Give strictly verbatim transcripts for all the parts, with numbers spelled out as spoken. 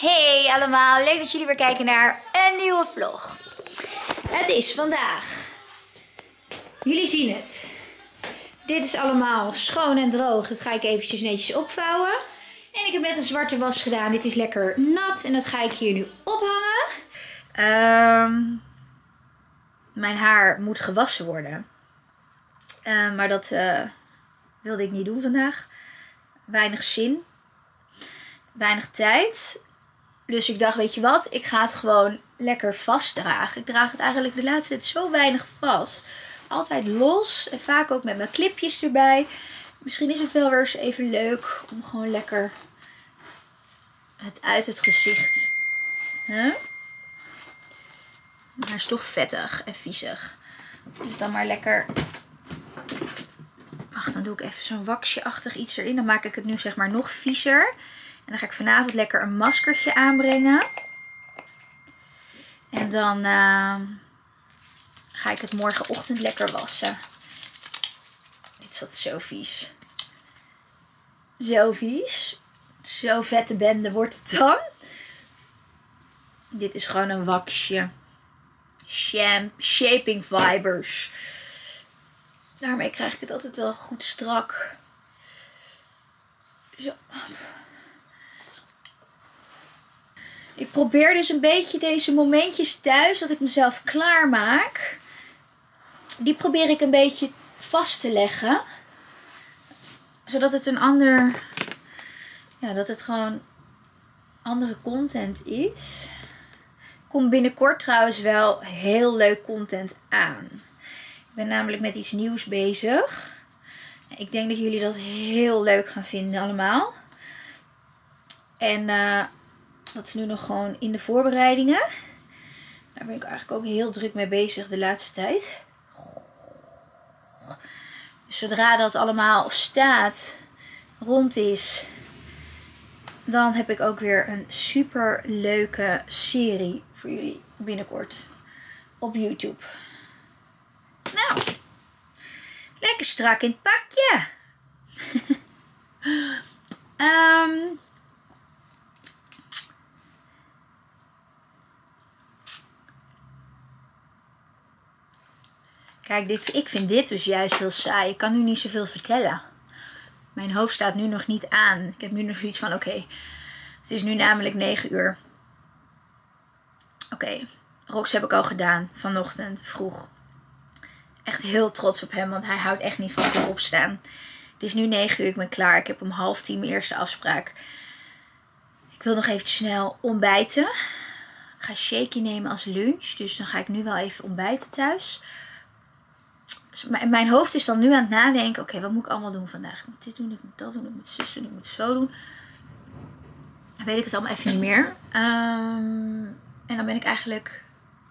Hey allemaal, leuk dat jullie weer kijken naar een nieuwe vlog. Het is vandaag, jullie zien het, dit is allemaal schoon en droog. Dat ga ik eventjes netjes opvouwen. En ik heb net een zwarte was gedaan, dit is lekker nat en dat ga ik hier nu ophangen. Um, mijn haar moet gewassen worden. Uh, maar dat uh, wilde ik niet doen vandaag. Weinig zin, weinig tijd. Dus ik dacht, weet je wat, ik ga het gewoon lekker vastdragen. Ik draag het eigenlijk de laatste tijd zo weinig vast. Altijd los en vaak ook met mijn clipjes erbij. Misschien is het wel weer eens even leuk om gewoon lekker het uit het gezicht. Huh? Maar het is toch vettig en viezig. Dus dan maar lekker. Wacht, dan doe ik even zo'n waxje-achtig iets erin. Dan maak ik het nu zeg maar nog viezer. En dan ga ik vanavond lekker een maskertje aanbrengen. En dan uh, ga ik het morgenochtend lekker wassen. Dit zat zo vies. Zo vies. Zo vette bende wordt het dan. Dit is gewoon een waxje. Sham, shaping fibers. Daarmee krijg ik het altijd wel goed strak. Zo. Ik probeer dus een beetje deze momentjes thuis, dat ik mezelf klaarmaak. Die probeer ik een beetje vast te leggen. Zodat het een ander, ja, dat het gewoon andere content is. Komt binnenkort trouwens wel heel leuk content aan. Ik ben namelijk met iets nieuws bezig. Ik denk dat jullie dat heel leuk gaan vinden allemaal. En uh, dat is nu nog gewoon in de voorbereidingen. Daar ben ik eigenlijk ook heel druk mee bezig de laatste tijd. Dus zodra dat allemaal staat, rond is, dan heb ik ook weer een super leuke serie voor jullie binnenkort op YouTube. Nou, lekker strak in het pakje. um, Kijk, dit, ik vind dit dus juist heel saai. Ik kan nu niet zoveel vertellen. Mijn hoofd staat nu nog niet aan. Ik heb nu nog zoiets van, oké, okay, het is nu namelijk negen uur. Oké, okay, Rox heb ik al gedaan vanochtend, vroeg. Echt heel trots op hem, want hij houdt echt niet van vroeg opstaan. Het is nu negen uur, ik ben klaar. Ik heb om half tien mijn eerste afspraak. Ik wil nog even snel ontbijten. Ik ga shaky nemen als lunch, dus dan ga ik nu wel even ontbijten thuis. Dus mijn hoofd is dan nu aan het nadenken. Oké, okay, wat moet ik allemaal doen vandaag? Ik moet dit doen, ik moet dat doen, ik moet zus doen, ik moet zo doen. Dan weet ik het allemaal even niet meer. Um, en dan ben ik eigenlijk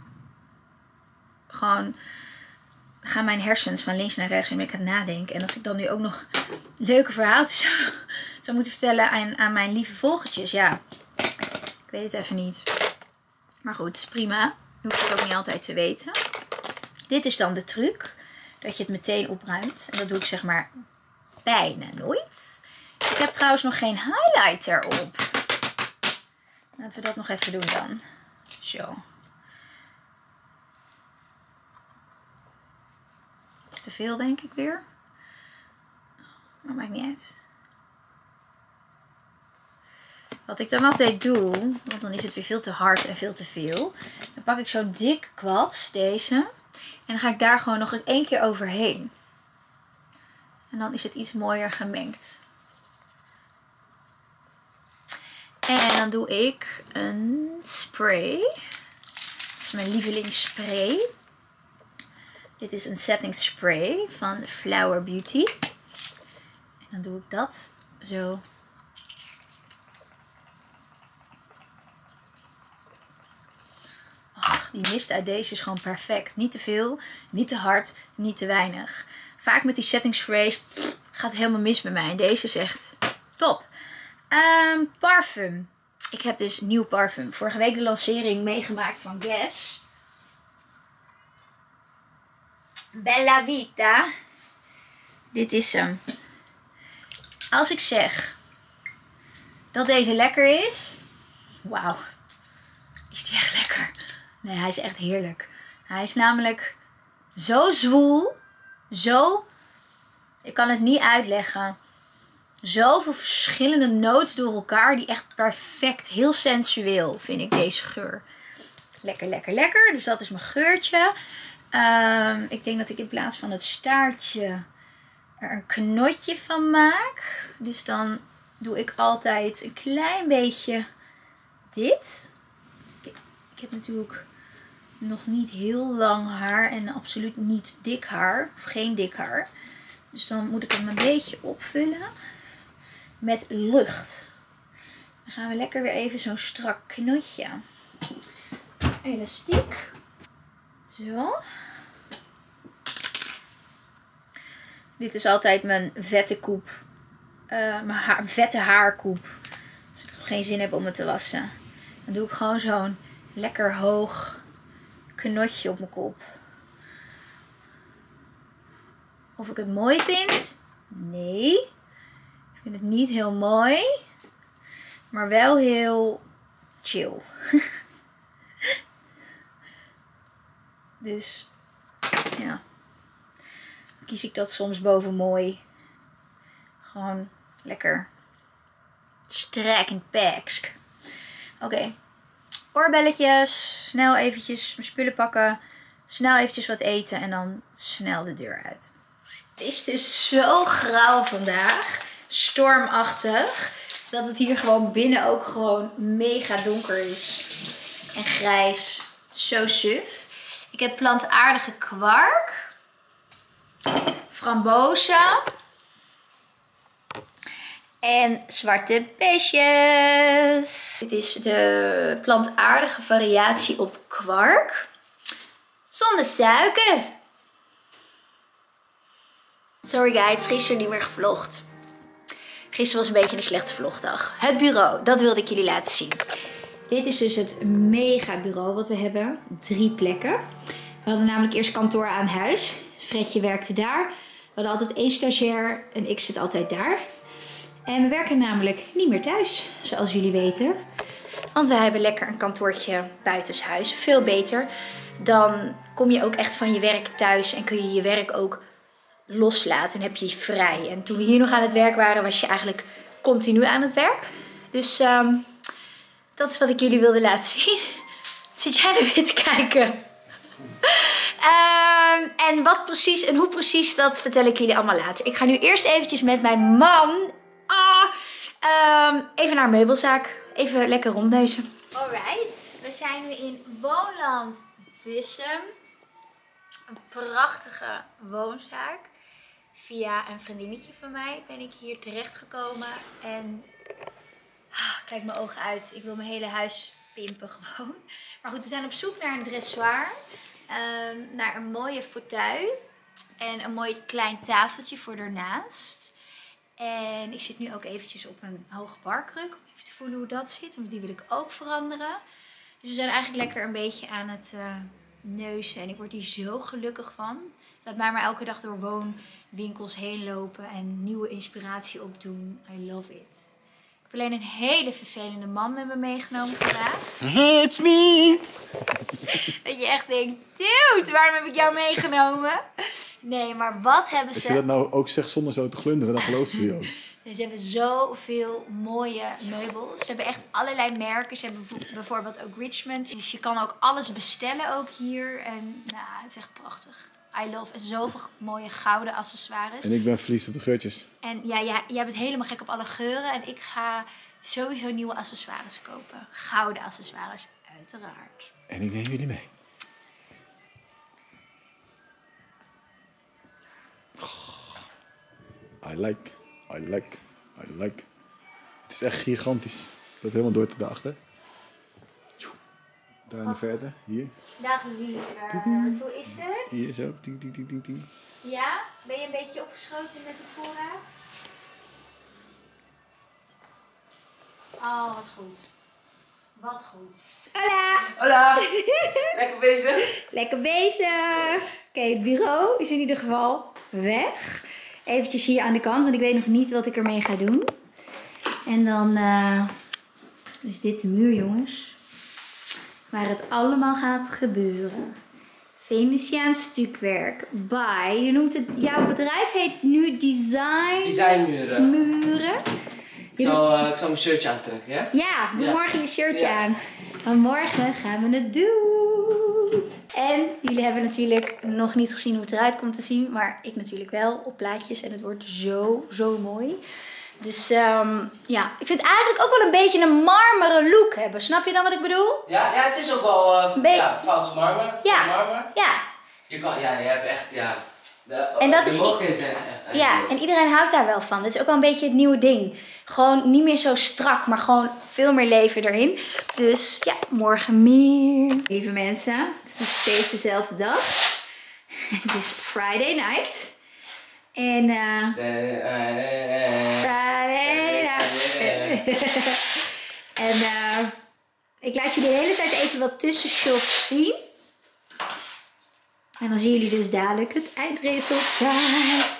gewoon, gaan mijn hersens van links naar rechts en ben ik aan het nadenken. En als ik dan nu ook nog leuke verhaaltjes zou, zou moeten vertellen aan, aan mijn lieve volgertjes. Ja, ik weet het even niet. Maar goed, het is prima. Je hoeft het ook niet altijd te weten. Dit is dan de truc. Dat je het meteen opruimt. En dat doe ik zeg maar bijna nooit. Ik heb trouwens nog geen highlighter op. Laten we dat nog even doen dan. Zo. Het is te veel denk ik weer. Maar maakt niet uit. Wat ik dan altijd doe. Want dan is het weer veel te hard en veel te veel. Dan pak ik zo'n dik kwast. Deze. En dan ga ik daar gewoon nog één keer overheen. En dan is het iets mooier gemengd. En dan doe ik een spray. Dit is mijn lievelingsspray. Dit is een setting spray van Flower Beauty. En dan doe ik dat zo. Ach, die mist uit deze is gewoon perfect. Niet te veel, niet te hard, niet te weinig. Vaak met die setting sprays gaat het helemaal mis bij mij. En deze is echt top. Um, parfum. Ik heb dus nieuw parfum. Vorige week de lancering meegemaakt van Guess. Bella Vita. Dit is hem. Als ik zeg dat deze lekker is, Wauw. Is die echt lekker? Nee, hij is echt heerlijk. Hij is namelijk zo zwoel. Zo... Ik kan het niet uitleggen. Zoveel verschillende notes door elkaar. Die echt perfect, heel sensueel vind ik deze geur. Lekker, lekker, lekker. Dus dat is mijn geurtje. Um, ik denk dat ik in plaats van het staartje er een knotje van maak. Dus dan doe ik altijd een klein beetje dit. Ik, ik heb natuurlijk nog niet heel lang haar en absoluut niet dik haar. Of geen dik haar. Dus dan moet ik hem een beetje opvullen met lucht. Dan gaan we lekker weer even zo'n strak knotje. Elastiek. Zo. Dit is altijd mijn vette koep. Uh, mijn haar, vette haarkoep. Als ik geen zin heb om het te wassen. Dan doe ik gewoon zo'n lekker hoog knotje op mijn kop. Of ik het mooi vind? Nee. Ik vind het niet heel mooi. Maar wel heel chill. Dus ja. Dan kies ik dat soms boven mooi. Gewoon lekker strak en paksk. Oké. Okay. Oorbelletjes. Snel eventjes mijn spullen pakken. Snel eventjes wat eten. En dan snel de deur uit. Het is dus zo grauw vandaag. Stormachtig. Dat het hier gewoon binnen ook gewoon mega donker is. En grijs. Zo suf. Ik heb plantaardige kwark. Frambozen. En zwarte besjes. Dit is de plantaardige variatie op kwark. Zonder suiker. Sorry guys, gisteren niet meer gevlogd. Gisteren was een beetje een slechte vlogdag. Het bureau, dat wilde ik jullie laten zien. Dit is dus het mega bureau wat we hebben. Drie plekken. We hadden namelijk eerst kantoor aan huis. Fredje werkte daar. We hadden altijd één stagiair en ik zit altijd daar. En we werken namelijk niet meer thuis, zoals jullie weten. Want wij hebben lekker een kantoortje buitenshuis. Veel beter. Dan kom je ook echt van je werk thuis en kun je je werk ook loslaten en heb je je vrij. En toen we hier nog aan het werk waren, was je eigenlijk continu aan het werk. Dus um, dat is wat ik jullie wilde laten zien. Wat zit jij er weer te kijken? um, en wat precies en hoe precies, dat vertel ik jullie allemaal later. Ik ga nu eerst eventjes met mijn man ah, um, even naar een meubelzaak. Even lekker rondneuzen. Alright, we zijn nu in Woonland Bussum. Een prachtige woonzaak. Via een vriendinnetje van mij ben ik hier terecht gekomen. En ah, kijk mijn ogen uit. Ik wil mijn hele huis pimpen gewoon. Maar goed, we zijn op zoek naar een dressoir. Um, naar een mooie fauteuil. En een mooi klein tafeltje voor ernaast. En ik zit nu ook eventjes op een hoge barkruk. Om even te voelen hoe dat zit. Want die wil ik ook veranderen. Dus we zijn eigenlijk lekker een beetje aan het uh, neuzen. En ik word hier zo gelukkig van. Laat mij maar elke dag door woonwinkels heen lopen en nieuwe inspiratie opdoen. I love it. Ik heb alleen een hele vervelende man met me meegenomen vandaag. It's me! Dat je echt denkt, dude, waarom heb ik jou meegenomen? Nee, maar wat hebben ze... Als je dat nou ook zegt zonder zo te glunderen, dan gelooft ze je ook. Ze hebben zoveel mooie meubels. Ze hebben echt allerlei merken. Ze hebben bijvoorbeeld ook Richmond. Dus je kan ook alles bestellen ook hier. En nou, het is echt prachtig. I love. En zoveel mooie gouden accessoires. En ik ben verliefd op de geurtjes. En ja, ja, jij bent helemaal gek op alle geuren. En ik ga sowieso nieuwe accessoires kopen. Gouden accessoires, uiteraard. En ik neem jullie mee. I like, I like, I like. Het is echt gigantisch. Het loopt helemaal door tot daarachter. Daar in de verte, hier. Dag lieverd, hoe is het? Hier zo. Ding, ding, ding, ding, ding. Ja? Ben je een beetje opgeschoten met het voorraad? Oh, wat goed. Wat goed. Hola! Hola! Lekker bezig? Lekker bezig! Oké, okay, het bureau is in ieder geval weg. Eventjes hier aan de kant, want ik weet nog niet wat ik ermee ga doen. En dan uh, is dit de muur, jongens. Waar het allemaal gaat gebeuren. Venetiaans stukwerk. By, je noemt het, jouw bedrijf heet nu Design... Designmuren. Muren. Ik zal, uh, ik zal mijn shirtje aantrekken, ja? Ja, doe Ja. morgen je shirtje Ja. aan. Want morgen gaan we het doen. En jullie hebben natuurlijk nog niet gezien hoe het eruit komt te zien. Maar ik natuurlijk wel op plaatjes. En het wordt zo, zo mooi. Dus um, ja, ik vind het eigenlijk ook wel een beetje een marmeren look hebben. Snap je dan wat ik bedoel? Ja, ja, het is ook wel uh, Be- ja, Fout's marmer. Ja. marmer. Ja. Je kan, ja, je hebt echt, ja. De, En dat de is- mogelijkheden zijn echt Ja, eindeloos. en iedereen houdt daar wel van. Het is ook wel een beetje het nieuwe ding. Gewoon niet meer zo strak, maar gewoon veel meer leven erin. Dus ja, morgen meer. Lieve mensen, het is nog steeds dezelfde dag. Het is Friday night. En eh... Eh, eh, eh, Friday night. En eh... ik laat jullie de hele tijd even wat tussenshots zien. En dan zien jullie dus dadelijk het eindresultaat.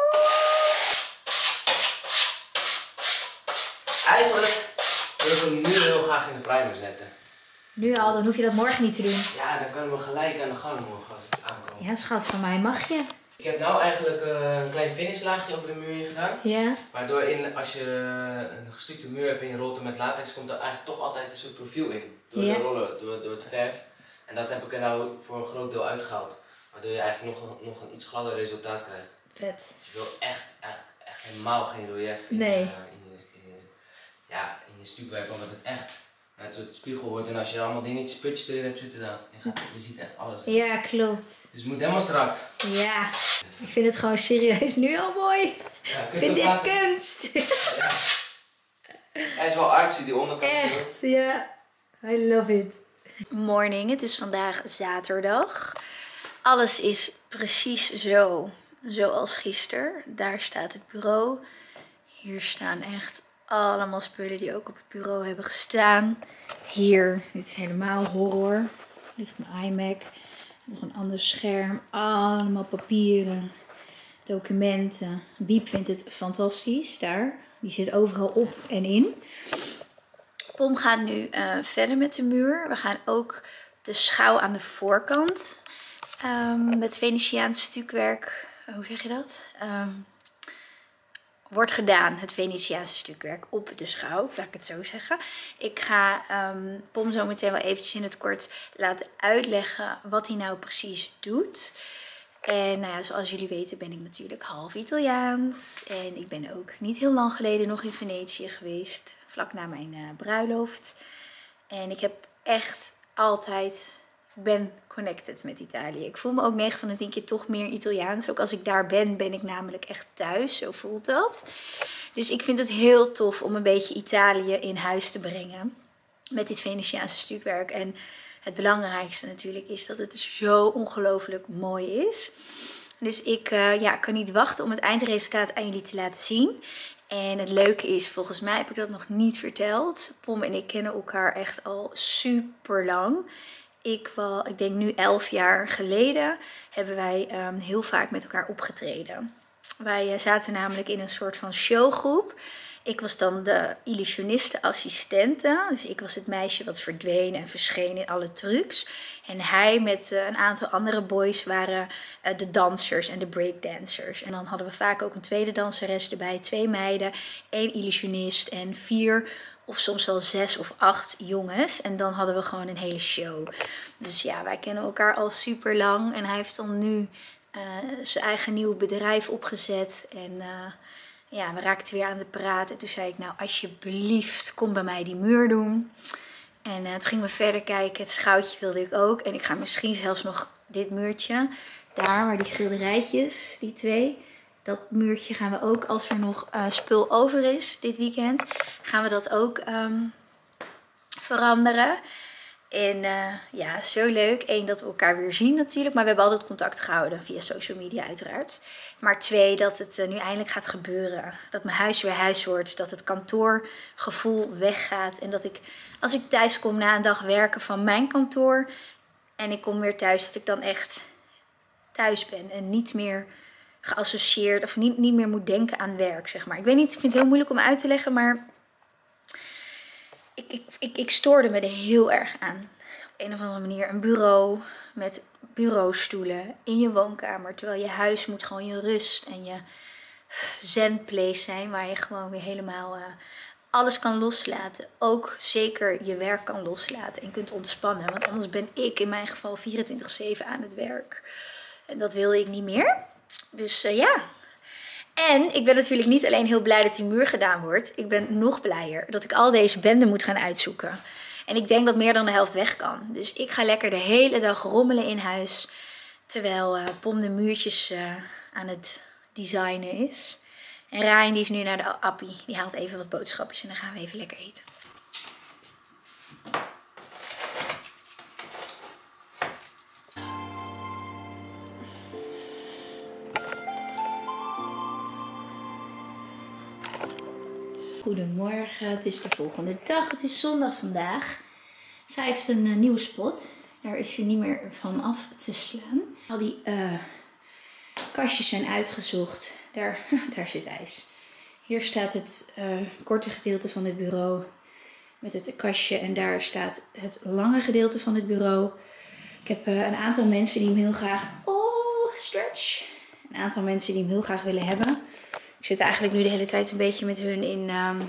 Eigenlijk wil ik hem nu heel graag in de primer zetten. Nu al, dan hoef je dat morgen niet te doen. Ja, dan kunnen we gelijk aan de gang morgen als het aankomt. Ja, schat, van mij mag je. Ik heb nou eigenlijk uh, een klein finishlaagje over de muur heen gedaan. Ja. Waardoor in, als je een gestukte muur hebt en je rolt hem met latex, komt er eigenlijk toch altijd een soort profiel in. Door Ja. de rollen, door, door het verf. En dat heb ik er nou voor een groot deel uitgehaald. Waardoor je eigenlijk nog een, nog een iets gladder resultaat krijgt. Vet. Dus je wil echt, eigenlijk, echt helemaal geen relief in, Nee. uh, in, je, in, je, ja, in je stukwerk, omdat het echt het soort spiegel wordt. En als je allemaal dingetjes, putjes erin hebt zitten, dan je, gaat, je ziet echt alles. Ja, klopt. Dus het moet helemaal strak. Ja. Ik vind het gewoon serieus nu al mooi. Ja, Ik vind dit kunst. Ja. Hij is wel artsy, die onderkant. Echt, ja. I love it. Morning, het is vandaag zaterdag. Alles is precies zo, zoals gisteren. Daar staat het bureau. Hier staan echt allemaal spullen die ook op het bureau hebben gestaan. Hier, dit is helemaal horror. Er ligt een iMac. Nog een ander scherm. Allemaal papieren. Documenten. Biep vindt het fantastisch daar. Die zit overal op en in. Pom gaat nu uh, verder met de muur. We gaan ook de schouw aan de voorkant. Um, met Venetiaans stukwerk. Uh, hoe zeg je dat? Um, wordt gedaan, het Venetiaanse stukwerk op de schouw, laat ik het zo zeggen. Ik ga um, Pom zo meteen wel eventjes in het kort laten uitleggen wat hij nou precies doet. En nou ja, zoals jullie weten ben ik natuurlijk half Italiaans. En ik ben ook niet heel lang geleden nog in Venetië geweest, vlak na mijn uh, bruiloft. En ik heb echt altijd... Ik ben connected met Italië. Ik voel me ook negen van de tien keer toch meer Italiaans. Ook als ik daar ben, ben ik namelijk echt thuis. Zo voelt dat. Dus ik vind het heel tof om een beetje Italië in huis te brengen. Met dit Venetiaanse stukwerk. En het belangrijkste natuurlijk is dat het zo ongelooflijk mooi is. Dus ik uh, ja, kan niet wachten om het eindresultaat aan jullie te laten zien. En het leuke is, volgens mij heb ik dat nog niet verteld. Pom en ik kennen elkaar echt al super lang. Ik, wel, ik denk nu elf jaar geleden hebben wij um, heel vaak met elkaar opgetreden. Wij uh, zaten namelijk in een soort van showgroep. Ik was dan de illusioniste-assistente. Dus ik was het meisje wat verdween en verscheen in alle trucs. En hij met uh, een aantal andere boys waren uh, de dansers en de breakdancers. En dan hadden we vaak ook een tweede danseres erbij. Twee meiden, één illusionist en vier... of soms wel zes of acht jongens. En dan hadden we gewoon een hele show. Dus ja, wij kennen elkaar al super lang. En hij heeft dan nu uh, zijn eigen nieuw bedrijf opgezet. En uh, ja, we raakten weer aan de praat. En toen zei ik, nou alsjeblieft, kom bij mij die muur doen. En uh, toen gingen we verder kijken. Het schouwtje wilde ik ook. En ik ga misschien zelfs nog dit muurtje. Daar, waar die schilderijtjes, die twee... Dat muurtje gaan we ook, als er nog uh, spul over is dit weekend, gaan we dat ook um, veranderen. En uh, ja, zo leuk. Eén, dat we elkaar weer zien natuurlijk. Maar we hebben altijd contact gehouden via social media uiteraard. Maar twee, dat het uh, nu eindelijk gaat gebeuren. Dat mijn huis weer huis wordt. Dat het kantoorgevoel weggaat. En dat ik, als ik thuis kom na een dag werken van mijn kantoor. En ik kom weer thuis, dat ik dan echt thuis ben. En niet meer... geassocieerd of niet, niet meer moet denken aan werk, zeg maar. Ik weet niet, ik vind het heel moeilijk om uit te leggen, maar ik, ik, ik, ik stoorde me er heel erg aan. Op een of andere manier een bureau met bureaustoelen in je woonkamer. Terwijl je huis moet gewoon je rust en je zen place zijn. Waar je gewoon weer helemaal uh, alles kan loslaten. Ook zeker je werk kan loslaten en kunt ontspannen. Want anders ben ik in mijn geval vierentwintig zeven aan het werk. En dat wilde ik niet meer. Dus uh, ja... En ik ben natuurlijk niet alleen heel blij dat die muur gedaan wordt. Ik ben nog blijer dat ik al deze benden moet gaan uitzoeken. En ik denk dat meer dan de helft weg kan. Dus ik ga lekker de hele dag rommelen in huis. Terwijl uh, Pom de muurtjes uh, aan het designen is. En Ryan die is nu naar de appie. Die haalt even wat boodschapjes en dan gaan we even lekker eten. Goedemorgen, het is de volgende dag. Het is zondag vandaag. Zij heeft een uh, nieuwe spot. Daar is ze niet meer van af te slaan. Al die uh, kastjes zijn uitgezocht. Daar, daar zit ijs. Hier staat het uh, korte gedeelte van het bureau met het kastje. En daar staat het lange gedeelte van het bureau. Ik heb uh, een aantal mensen die hem heel graag... Oh, stretch! Een aantal mensen die hem heel graag willen hebben. Ik zit eigenlijk nu de hele tijd een beetje met hun in, um,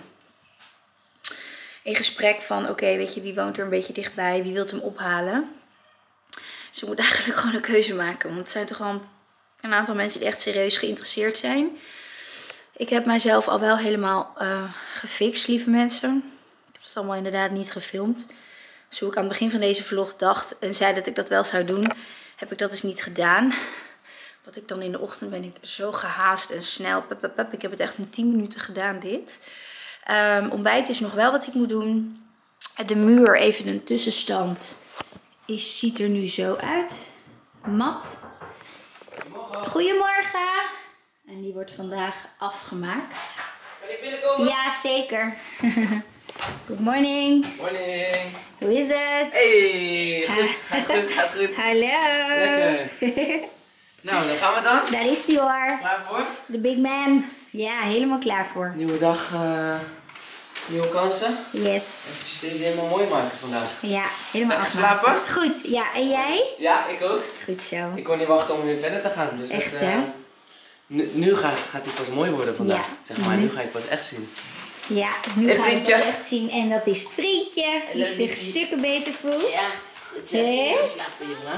in gesprek van... Oké, okay, weet je, wie woont er een beetje dichtbij? Wie wilt hem ophalen? Dus ik moet eigenlijk gewoon een keuze maken. Want het zijn toch gewoon een aantal mensen die echt serieus geïnteresseerd zijn. Ik heb mijzelf al wel helemaal uh, gefixt, lieve mensen. Ik heb het allemaal inderdaad niet gefilmd. Dus hoe ik aan het begin van deze vlog dacht en zei dat ik dat wel zou doen... heb ik dat dus niet gedaan... Wat ik dan in de ochtend ben ik zo gehaast en snel. Pup, pup, pup. Ik heb het echt in tien minuten gedaan dit. Um, ontbijt is nog wel wat ik moet doen. De muur, even een tussenstand. Is, ziet er nu zo uit. Mat. Goedemorgen. Goedemorgen. En die wordt vandaag afgemaakt. Kan ik binnenkomen? Ja, zeker. Good morning. Morning. Hoe is het? Hey, goed. Gaat goed, gaat goed. Hallo. Lekker. Nou, dan gaan we dan. Daar is die hoor. Klaar voor? De big man. Ja, helemaal klaar voor. Nieuwe dag, uh, nieuwe kansen. Yes. Even deze helemaal mooi maken vandaag. Ja, helemaal Lekker afmaken. slapen? Goed, ja. En jij? Ja, ik ook. Goed zo. Ik kon niet wachten om weer verder te gaan. Dus Echt dat, hè? uh, nu nu gaat, gaat hij pas mooi worden vandaag. Ja. Zeg maar, nu ga je het pas echt zien. Ja, nu Hey, ga je het vriendje. echt zien. En dat is het vriendje. Die Hallo, zich liefie. stukken beter voelt. Ja, goed zo. Hè? Even slapen, jongen.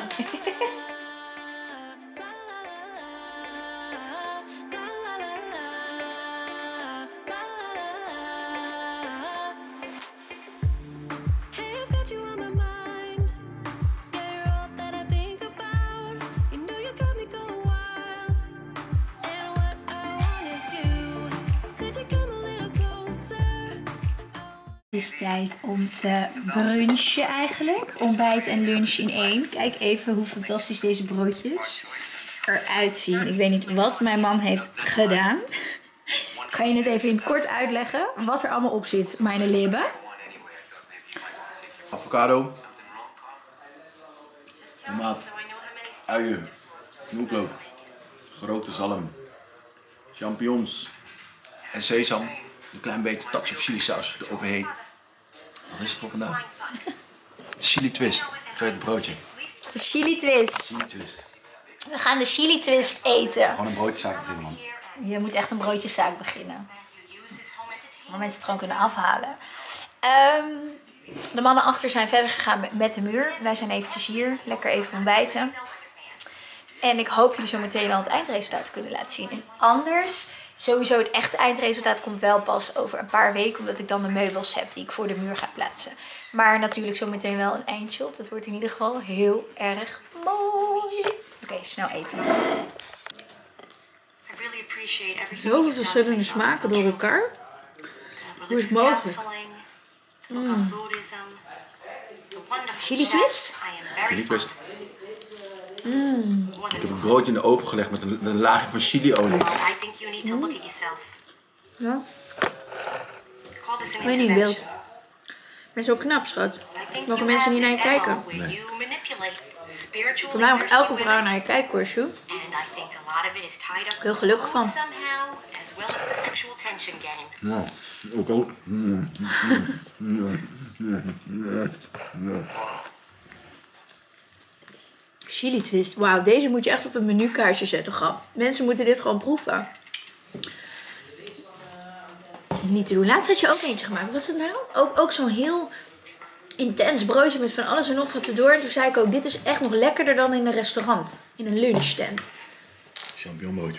Het is tijd om te brunchen eigenlijk. Ontbijt en lunch in één. Kijk even hoe fantastisch deze broodjes eruit zien. Ik weet niet wat mijn man heeft gedaan. Kan je het even in het kort uitleggen wat er allemaal op zit, mijn libben? Avocado. Tomaat. Uien. Knoflook. Grote zalm. Champignons. En sesam. Een klein beetje touch of chili saus eroverheen. Wat is het voor vandaag? Chili twist. Tweede broodje. De chili twist. Chili twist. We gaan de chili twist eten. Gewoon een broodjeszaak beginnen, man. Je moet echt een broodjeszaak beginnen. Waar mensen het gewoon kunnen afhalen. Um, de mannen achter zijn verder gegaan met, met de muur. Wij zijn eventjes hier. Lekker even ontbijten. En ik hoop jullie zo meteen al het eindresultaat te kunnen laten zien. En anders, sowieso het echte eindresultaat komt wel pas over een paar weken. Omdat ik dan de meubels heb die ik voor de muur ga plaatsen. Maar natuurlijk zo meteen wel een eindshot. Dat wordt in ieder geval heel erg mooi. Oké, okay, snel eten. Zoveel verschillende smaken door elkaar. Hoe is het mogelijk? Mm. Chili twist? Chili twist. Mm. Ik heb een broodje in de oven gelegd met een, een laagje van chiliolie. Mm. Ja. Ik weet niet, wild. Ben zo knap, schat. Mogen mensen niet naar je kijken? Nee. Voor mij mag elke vrouw naar je kijken, hoor, Sjoe. Heel gelukkig van. Ja, ook ook. Chili twist. Wauw, deze moet je echt op een menukaartje zetten, grap. Mensen moeten dit gewoon proeven. Niet te doen. Laatst had je ook eentje gemaakt. Wat was het nou? Ook, ook zo'n heel intens broodje met van alles en nog wat erdoor. En toen zei ik ook, dit is echt nog lekkerder dan in een restaurant. In een lunchstand. Champignonbroodje.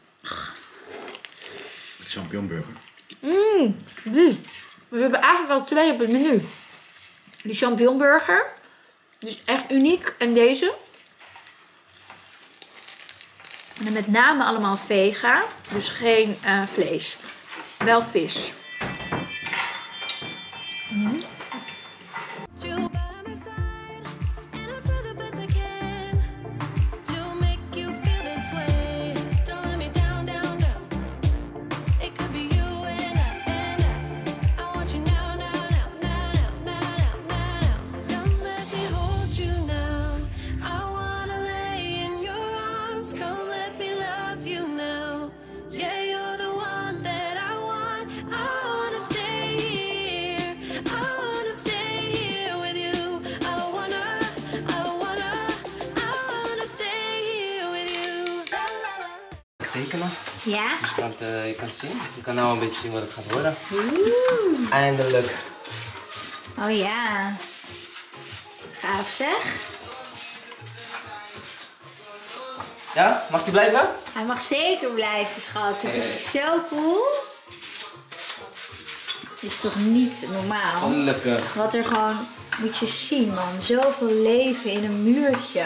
Champignonburger. Mmm, die. We hebben eigenlijk al twee op het menu. Die champignonburger. Die is echt uniek. En deze. En dan met name allemaal vega. Dus geen uh, vlees. Wel vis. Mm. Tekenen. Ja? Dus je kan, het, uh, je kan het zien. Je kan nou een beetje zien wat het gaat worden. Oeh. Eindelijk. Oh ja. Gaaf zeg. Ja, mag die blijven? Hij mag zeker blijven, schat. Het is zo cool. Het is toch niet normaal? Gelukkig. Wat er gewoon, moet je zien man, zoveel leven in een muurtje.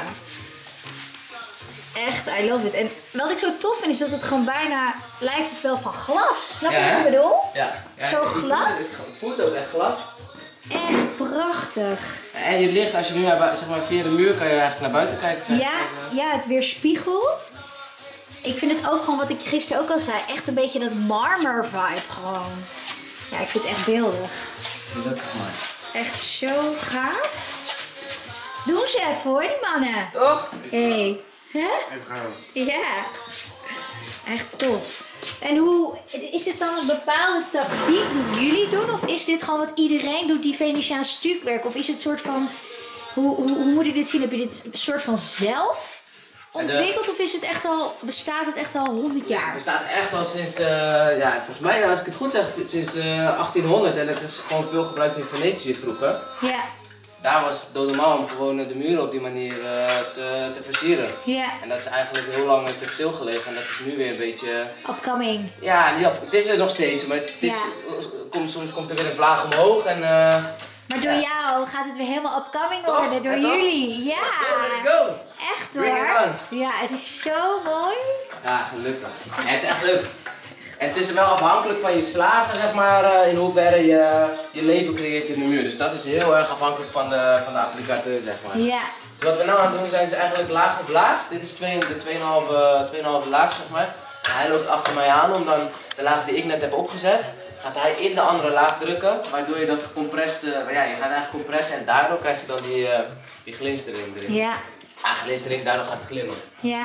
Echt, I love it. En wat ik zo tof vind is dat het gewoon bijna, lijkt het wel van glas. Snap je Ja, wat ik bedoel? Ja. ja Zo ik glad. voel Het, het voelt ook echt glad. Echt prachtig. En je licht, als je nu naar buiten, zeg maar via de muur kan je eigenlijk naar buiten kijken. Ja, ja, het weerspiegelt. Ik vind het ook gewoon, wat ik gisteren ook al zei, echt een beetje dat marmer vibe gewoon. Ja, ik vind het echt beeldig. Gelukkig maar. Echt zo gaaf. Doen ze even hoor, die mannen. Toch? Hé. Hè? Even gaan. Ja. Echt tof. En hoe, is het dan een bepaalde tactiek die jullie doen? Of is dit gewoon wat iedereen doet, die Venetiaans stukwerk? Of is het soort van, hoe, hoe, hoe moet ik dit zien? Heb je dit soort van zelf ontwikkeld? Of is het echt al, bestaat het echt al honderd jaar? Het bestaat echt al sinds, uh, ja, volgens mij, nou, als ik het goed zeg, sinds uh, achttienhonderd. En dat is gewoon veel gebruikt in Venetië vroeger. Ja. Daar was het doodnormaal om gewoon de muren op die manier uh, te, te versieren. Ja. En dat is eigenlijk heel lang te stilgelegen en dat is nu weer een beetje... Upcoming. Ja, niet op, het is er nog steeds, maar het is, Ja. kom, soms komt er weer een vlaag omhoog en... Uh, Maar door ja. jou gaat het weer helemaal upcoming Toch? worden, door Ja, toch? jullie. Ja. Let's go! Echt Bring it hoor. on. Ja, het is zo mooi. Ja, gelukkig. Ja, het is echt leuk. En het is wel afhankelijk van je slagen, zeg maar, uh, in hoeverre je je leven creëert in de muur. Dus dat is heel erg afhankelijk van de, van de applicateur, zeg maar. Ja. Dus wat we nou aan het doen zijn, is eigenlijk laag op laag. Dit is twee, de twee komma vijf laag, zeg maar. En hij loopt achter mij aan om dan de laag die ik net heb opgezet, gaat hij in de andere laag drukken, waardoor je dat gecompressed, uh, ja, je gaat eigenlijk compressen en daardoor krijg je dan die, uh, die glinstering erin. Ja. Ah, glinstering, daardoor gaat het glimmen. Ja.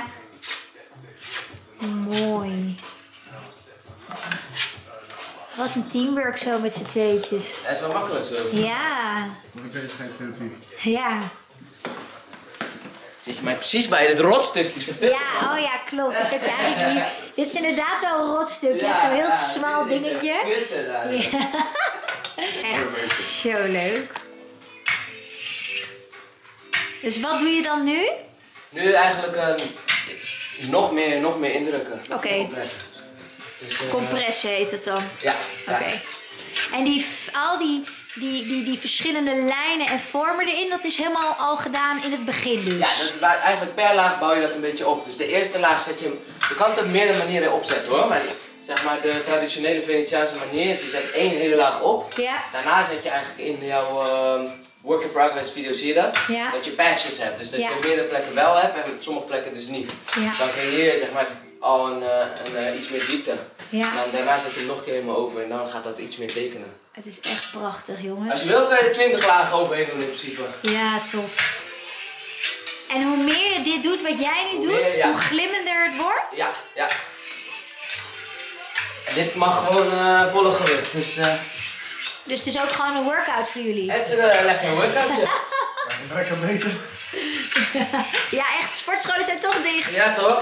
Mooi. Wat een teamwork zo met z'n tweetjes. Dat is wel makkelijk zo. Ja. Ja. Zit je mij precies bij het rotstukje te filmen. Ja, oh ja, klopt. Ik had je eigenlijk niet... Dit is inderdaad wel een rotstuk. Ja, zo'n heel smal dingetje. Ja. Echt zo leuk. Dus wat doe je dan nu? Nu eigenlijk uh, nog, meer, nog meer indrukken. Oké. Okay. Dus, uh, Compressie heet het dan? Ja. Oké. Okay. En die, al die, die, die, die verschillende lijnen en vormen erin, dat is helemaal al gedaan in het begin dus? Ja, dat, eigenlijk per laag bouw je dat een beetje op. Dus de eerste laag zet je, je kan het op meerdere manieren opzetten hoor. Maar zeg maar de traditionele Venetiaanse manier is, je zet één hele laag op. Ja. Daarna zet je eigenlijk in jouw uh, work in progress video, zie je dat? Ja. Dat je patches hebt. Dus dat ja. je op meerdere plekken wel hebt en op sommige plekken dus niet. Ja. Dan creëer je zeg maar al een, uh, een, uh, iets meer diepte. Ja. En dan, daarna zet je hem nog een keer in mijn oven en dan gaat dat iets meer tekenen. Het is echt prachtig, jongens. Als je wil kan je er twintig lagen overheen doen in principe. Ja, tof. En hoe meer je dit doet wat jij nu Hoe doet, meer, ja. hoe glimmender het wordt. Ja, ja. En dit mag gewoon uh, volle gewicht. Dus, uh, dus het is ook gewoon een workout voor jullie. het is uh, lekker een workoutje. Een lekker meter. Ja, echt, sportscholen zijn toch dicht. Ja, toch?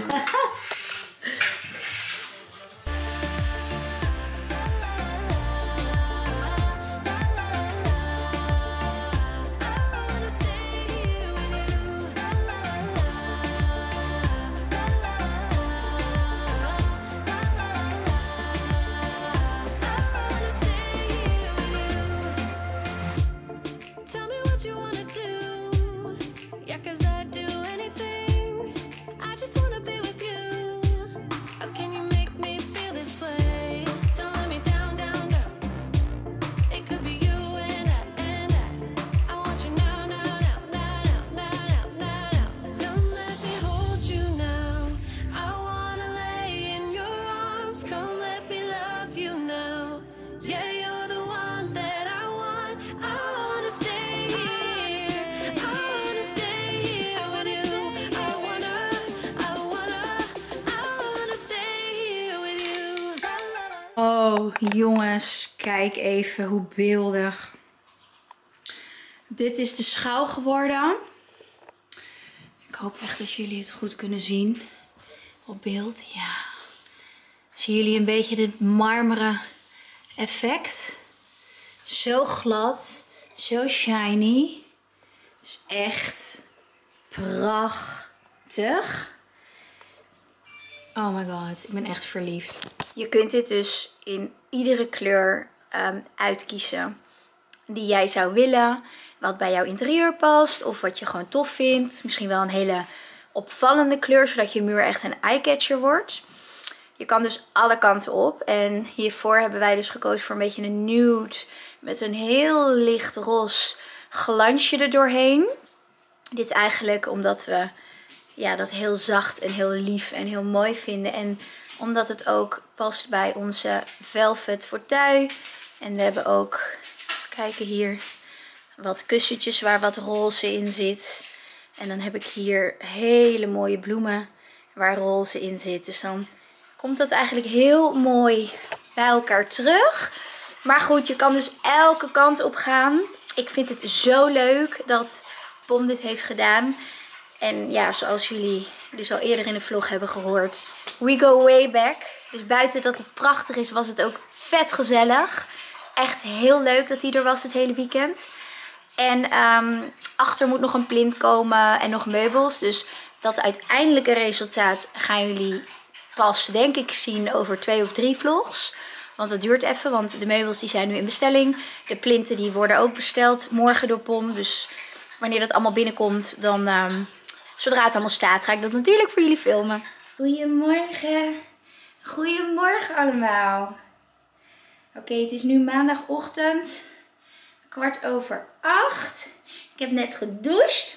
Oh, jongens, kijk even hoe beeldig. Dit is de schouw geworden. Ik hoop echt dat jullie het goed kunnen zien op beeld. Ja. Zien jullie een beetje dit marmeren effect? Zo glad, zo shiny. Het is echt prachtig. Oh my god, ik ben echt verliefd. Je kunt dit dus in iedere kleur um, uitkiezen die jij zou willen. Wat bij jouw interieur past of wat je gewoon tof vindt. Misschien wel een hele opvallende kleur, zodat je muur echt een eyecatcher wordt. Je kan dus alle kanten op. En hiervoor hebben wij dus gekozen voor een beetje een nude met een heel licht roze glansje er doorheen. Dit eigenlijk omdat we ja, dat heel zacht en heel lief en heel mooi vinden. En omdat het ook past bij onze velvet fauteuil. En we hebben ook, even kijken hier, wat kussentjes waar wat roze in zit. En dan heb ik hier hele mooie bloemen waar roze in zit. Dus dan komt dat eigenlijk heel mooi bij elkaar terug. Maar goed, je kan dus elke kant op gaan. Ik vind het zo leuk dat Pom dit heeft gedaan. En ja, zoals jullie dus al eerder in de vlog hebben gehoord, we go way back. Dus buiten dat het prachtig is, was het ook vet gezellig. Echt heel leuk dat hij er was het hele weekend. En um, achter moet nog een plint komen en nog meubels. Dus dat uiteindelijke resultaat gaan jullie pas, denk ik, zien over twee of drie vlogs. Want het duurt even, want de meubels die zijn nu in bestelling. De plinten die worden ook besteld morgen door Pom. Dus wanneer dat allemaal binnenkomt, dan um, zodra het allemaal staat, ga ik dat natuurlijk voor jullie filmen. Goedemorgen. Goedemorgen allemaal. Oké, okay, het is nu maandagochtend. Kwart over acht. Ik heb net gedoucht.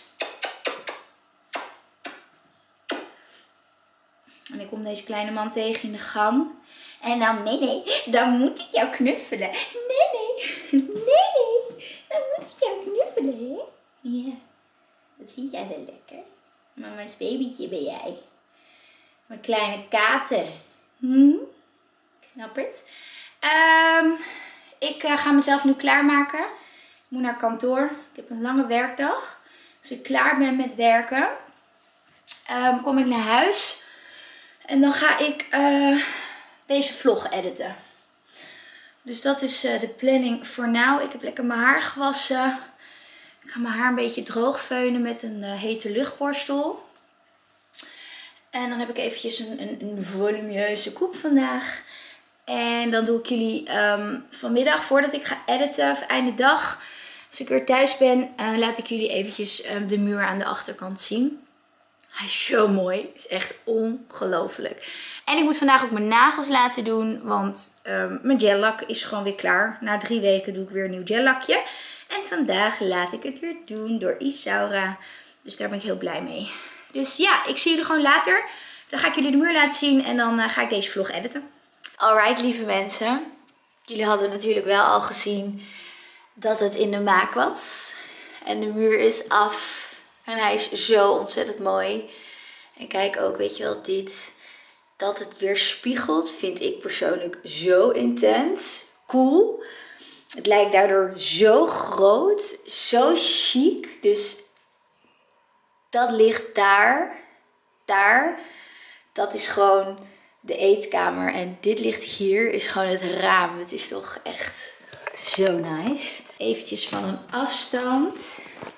En ik kom deze kleine man tegen in de gang. En dan, nee, nee, dan moet ik jou knuffelen. Nee, nee, nee, nee, dan moet ik jou knuffelen, hè? Ja, dat vind jij wel lekker. Mama's babytje ben jij. Mijn kleine kater. Hm? Knap het. Um, ik uh, ga mezelf nu klaarmaken. Ik moet naar kantoor. Ik heb een lange werkdag. Als ik klaar ben met werken, um, kom ik naar huis. En dan ga ik uh, deze vlog editen. Dus dat is uh, de planning voor nu. Ik heb lekker mijn haar gewassen. Ik ga mijn haar een beetje droog veunen met een uh, hete luchtborstel. En dan heb ik eventjes een, een, een volumieuze koep vandaag. En dan doe ik jullie um, vanmiddag, voordat ik ga editen, of einde dag, als ik weer thuis ben, uh, laat ik jullie eventjes uh, de muur aan de achterkant zien. Hij is zo mooi. Het is echt ongelooflijk. En ik moet vandaag ook mijn nagels laten doen, want um, mijn gellak is gewoon weer klaar. Na drie weken doe ik weer een nieuw gellakje. En vandaag laat ik het weer doen door Isaura. Dus daar ben ik heel blij mee. Dus ja, ik zie jullie gewoon later. Dan ga ik jullie de muur laten zien en dan uh, ga ik deze vlog editen. Alright, lieve mensen. Jullie hadden natuurlijk wel al gezien dat het in de maak was. En de muur is af. En hij is zo ontzettend mooi. En kijk ook, weet je wel, dit. Dat het weer spiegelt, vind ik persoonlijk zo intens. Cool. Het lijkt daardoor zo groot. Zo chic. Dus dat ligt daar. Daar. Dat is gewoon de eetkamer. En dit ligt hier. Is gewoon het raam. Het is toch echt zo nice. Eventjes van een afstand.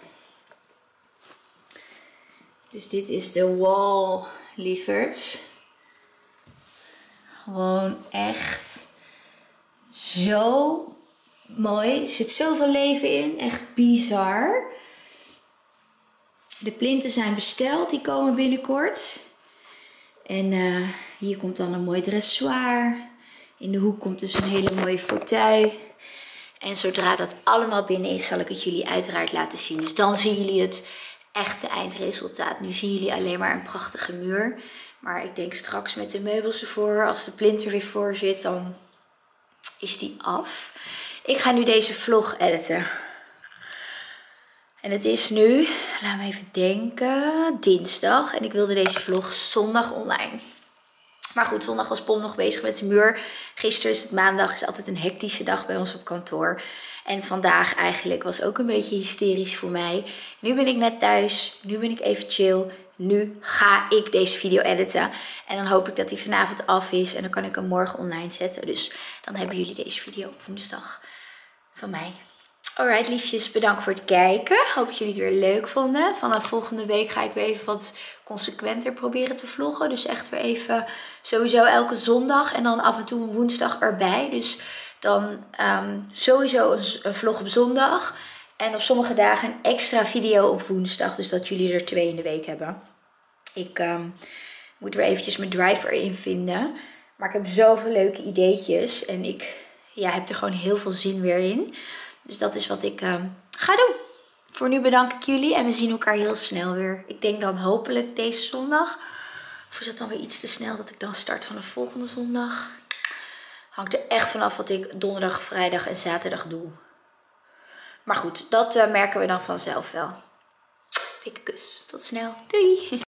Dus dit is de wall, lieverds. Gewoon echt zo mooi. Er zit zoveel leven in. Echt bizar. De plinten zijn besteld. Die komen binnenkort. En uh, hier komt dan een mooi dressoir. In de hoek komt dus een hele mooie fauteuil. En zodra dat allemaal binnen is, zal ik het jullie uiteraard laten zien. Dus dan zien jullie het echte eindresultaat. Nu zien jullie alleen maar een prachtige muur. Maar ik denk straks met de meubels ervoor, als de plint er weer voor zit, dan is die af. Ik ga nu deze vlog editen. En het is nu, laat me even denken, dinsdag. En ik wilde deze vlog zondag online. Maar goed, zondag was Pom nog bezig met de muur. Gisteren is het maandag, is altijd een hectische dag bij ons op kantoor. En vandaag eigenlijk was ook een beetje hysterisch voor mij. Nu ben ik net thuis, nu ben ik even chill. Nu ga ik deze video editen. En dan hoop ik dat die vanavond af is. En dan kan ik hem morgen online zetten. Dus dan hebben jullie deze video op woensdag van mij. Alright liefjes, bedankt voor het kijken. Hoop dat jullie het weer leuk vonden. Vanaf volgende week ga ik weer even wat consequenter proberen te vloggen. Dus echt weer even sowieso elke zondag. En dan af en toe een woensdag erbij. Dus dan um, sowieso een, een vlog op zondag. En op sommige dagen een extra video op woensdag. Dus dat jullie er twee in de week hebben. Ik um, moet weer eventjes mijn drive erin vinden. Maar ik heb zoveel leuke ideetjes. En ik ja, heb er gewoon heel veel zin weer in. Dus dat is wat ik um, ga doen. Voor nu bedank ik jullie. En we zien elkaar heel snel weer. Ik denk dan hopelijk deze zondag. Of is het dan weer iets te snel dat ik dan start van de volgende zondag? Hangt er echt vanaf wat ik donderdag, vrijdag en zaterdag doe. Maar goed, dat uh, merken we dan vanzelf wel. Dikke kus. Tot snel. Doei.